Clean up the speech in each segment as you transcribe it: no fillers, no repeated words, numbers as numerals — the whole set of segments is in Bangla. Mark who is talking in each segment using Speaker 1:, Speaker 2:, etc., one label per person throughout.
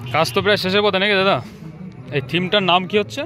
Speaker 1: কাজ তো প্রায় শেষের পথে নাকি দাদা? এই থিমটার নাম কি হচ্ছে?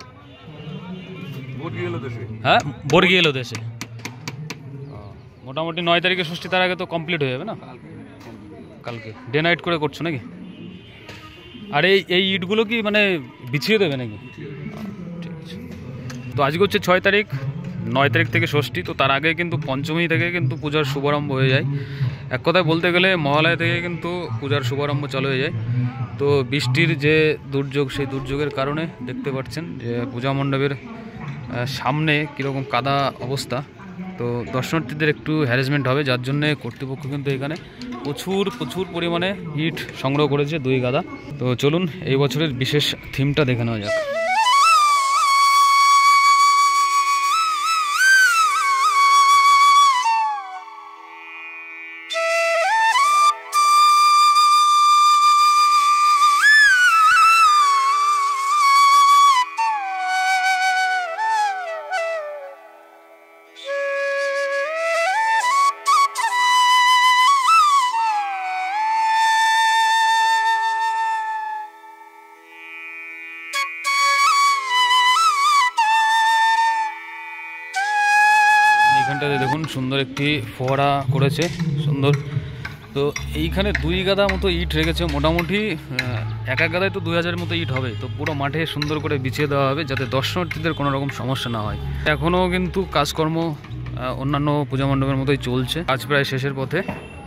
Speaker 1: হ্যাঁ, বর্গি এলো দেশে। মোটামুটি 9 তারিখে ষষ্ঠী, তার আগে তো কমপ্লিট হয়ে যাবে না? কালকে ডে নাইট করে করছো নাকি? আর এই ইটগুলো কি মানে বিছিয়ে দেবে নাকি? ঠিক আছে। তো আজকে হচ্ছে 6 তারিখ, 9 তারিখ থেকে ষষ্ঠী, তো তার আগে কিন্তু পঞ্চমী থেকে কিন্তু পূজার শুভারম্ভ হয়ে যায়। এক কথায় বলতে গেলে মহালয়া থেকে কিন্তু পূজার শুভারম্ভ চালু হয়ে যায়। তো বৃষ্টির যে দুর্যোগ, সেই দুর্যোগের কারণে দেখতে পাচ্ছেন যে পূজা মণ্ডপের সামনে কীরকম কাদা অবস্থা। তো দর্শনার্থীদের একটু হ্যারাসমেন্ট হবে, যার জন্যে কর্তৃপক্ষ কিন্তু এখানে প্রচুর পরিমাণে ইট সংগ্রহ করেছে, 2 গাদা। তো চলুন এই বছরের বিশেষ থিমটা দেখে নেওয়া যাক। এইখানটাতে দেখুন সুন্দর একটি ফোয়ারা করেছে, সুন্দর। তো এইখানে 2 গাদা মতো ইট রেখেছে, মোটামুটি এক গাদায় তো 2000 মতো ইট হবে। তো পুরো মাঠে সুন্দর করে বিছিয়ে দেওয়া হবে, যাতে দর্শনার্থীদের কোনো রকম সমস্যা না হয়। এখনও কিন্তু কাজকর্ম অন্যান্য পূজা মণ্ডপের মতোই চলছে। আজ প্রায় শেষের পথে,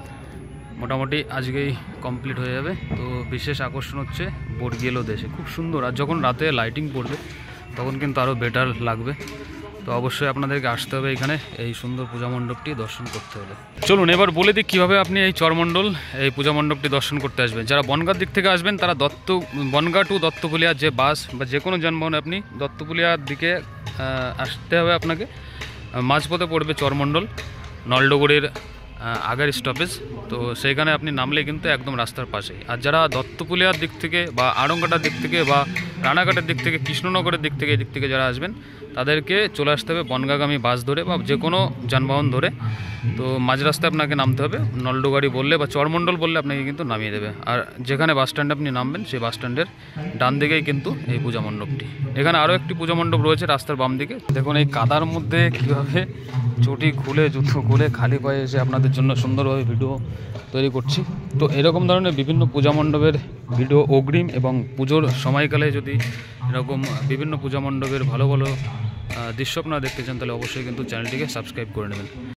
Speaker 1: মোটামুটি আজকেই কমপ্লিট হয়ে যাবে। তো বিশেষ আকর্ষণ হচ্ছে বর্গি এলো দেশে, খুব সুন্দর। আর যখন রাতে লাইটিং পড়বে তখন কিন্তু আরও বেটার লাগবে। তো অবশ্যই আপনাদেরকে আসতে হবে এখানে এই সুন্দর পূজা মণ্ডপটি দর্শন করতে হলে। চলুন এবার বলে দিই কীভাবে আপনি এই চরমণ্ডল এই পূজা মণ্ডপটি দর্শন করতে আসবেন। যারা বনগাঁর দিক থেকে আসবেন তারা বনগাঁ টু দত্তপুলিয়ার যে বাস বা যে কোনো যানবাহন, আপনি দত্তপুলিয়ার দিকে আসতে হবে আপনাকে। মাঝপথে পড়বে চরমণ্ডল, নলডগড়ির আগের স্টপেজ। তো সেইখানে আপনি নামলে কিন্তু একদম রাস্তার পাশেই। আর যারা দত্তপুলিয়ার দিক থেকে বা আড়ংঘাটার দিক থেকে বা রানাঘাটের দিক থেকে, কৃষ্ণনগরের দিক থেকে, এই দিক থেকে যারা আসবেন তাদেরকে চলে আসতে হবে বনগাঁগামী বাস ধরে বা যে কোনো যানবাহন ধরে। তো মাঝ রাস্তায় আপনাকে নামতে হবে, নলডোগাড়ি বললে বা চরমণ্ডল বললে আপনাকে কিন্তু নামিয়ে দেবে। আর যেখানে বাস স্ট্যান্ডে আপনি নামবেন সেই বাস স্ট্যান্ডের ডান দিকেই কিন্তু এই পূজা মণ্ডপটি। এখানে আরও একটি পূজা মণ্ডপ রয়েছে রাস্তার বাম দিকে। দেখুন এই কাদার মধ্যে কীভাবে চটি খুলে, জুতো খুলে, খালি পায়ে এসে আপনাদের জন্য সুন্দরভাবে ভিডিও তৈরি করছি। তো এরকম ধরনের বিভিন্ন পূজা মণ্ডপের ভিডিও অগ্রিম এবং পুজোর সময়কালে যদি এরকম বিভিন্ন পূজা মণ্ডপের ভালো ভালো দৃশ্য আপনারা দেখতে চান, তাহলে অবশ্যই কিন্তু চ্যানেলটিকে সাবস্ক্রাইব করে নেবেন।